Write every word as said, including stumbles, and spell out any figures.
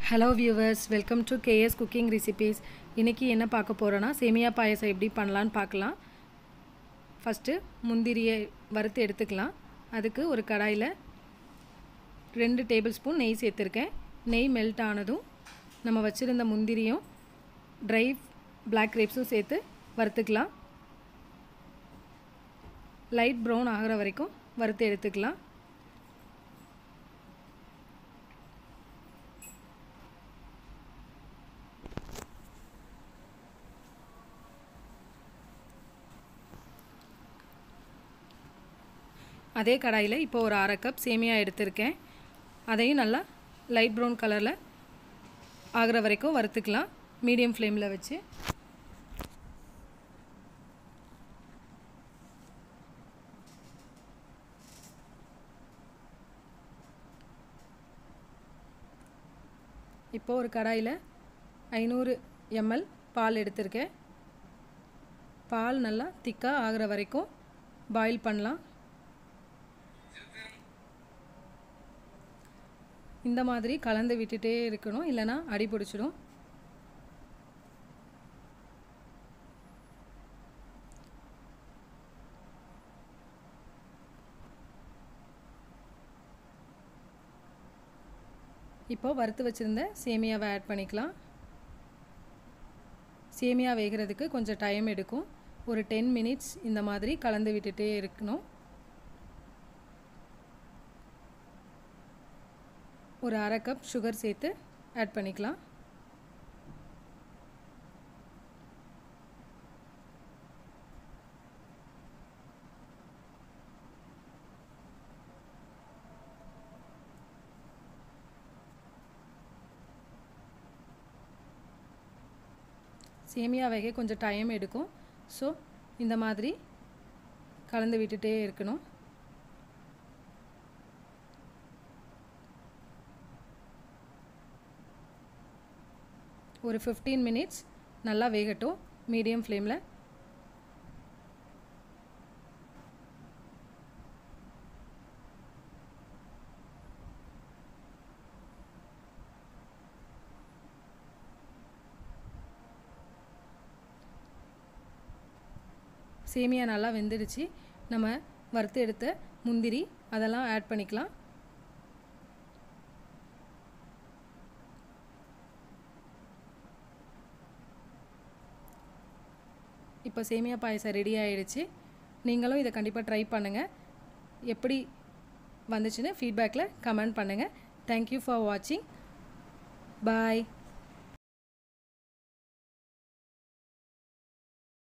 Hello viewers, welcome to K S Cooking Recipes. இன்னைக்கு என்ன பார்க்க போறோம்னா சேமியா பாயாசம் எப்படி பண்ணலாம்னு பார்க்கலாம். ஃபர்ஸ்ட் முந்திரியை வறுத்து எடுத்துக்கலாம். அதுக்கு ஒரு கடாயில two டேபிள்ஸ்பூன் நெய் சேர்த்திருக்கேன். நெய் மெல்ட் ஆனதும் நம்ம வச்சிருந்த முந்திரியும் dry black grapesம் சேர்த்து வறுத்துக்கலாம். லைட் brown ஆகுற வரைக்கும் வறுத்து எடுத்துக்கலாம். அதே கடாயில இப்போ ஒரு அரை கப் சேமியா எடுத்துர்க்கேன். அதையும் நல்லா லைட் brown கலர்ல ஆகுற வரைக்கும் வறுத்துக்கலாம் மீடியம் ஃப்ளேம்ல வச்சு. இப்போ ஒரு கடாயில five hundred milliliters பால் எடுத்துர்க்கேன். பால் நல்லா திக்கா ஆகுற வரைக்கும் பாயில் பண்ணலாம். இந்த மாதிரி கலந்து விட்டுட்டே இருக்கணும், இல்லனா அடி பிடிச்சிடும். இப்போ வறுத்து வச்சிருந்த சேமியாவை ஆட் பண்ணிக்கலாம். சேமியா வேகிறதுக்கு கொஞ்சம் டைம் எடுக்கும். ஒரு ten minutes இந்த மாதிரி கலந்து விட்டுட்டே இருக்கணும். ஒரு அரை கப் சுகர் சேர்த்து ஆட் பண்ணிக்கலாம். சேமியா வேக கொஞ்சம் டைம் எடுக்கும். ஸோ இந்த மாதிரி கலந்து விட்டுட்டே இருக்கணும். ஒரு fifteen minutes நல்லா வேகட்டும் மீடியம் ஃப்ளேம்ல. சேமியா நல்லா வெந்துடுச்சு. நம்ம வறுத்து எடுத்த முந்திரி அதெல்லாம் ஆட் பண்ணிக்கலாம். இப்போ சேமியா பாயாசம் ரெடி ஆயிடுச்சு. நீங்களும் இதை கண்டிப்பாக ட்ரை பண்ணுங்கள். எப்படி வந்துச்சுன்னு ஃபீட்பேக்கில் கமெண்ட் பண்ணுங்கள். தேங்க்யூ ஃபார் வாட்சிங். பாய்.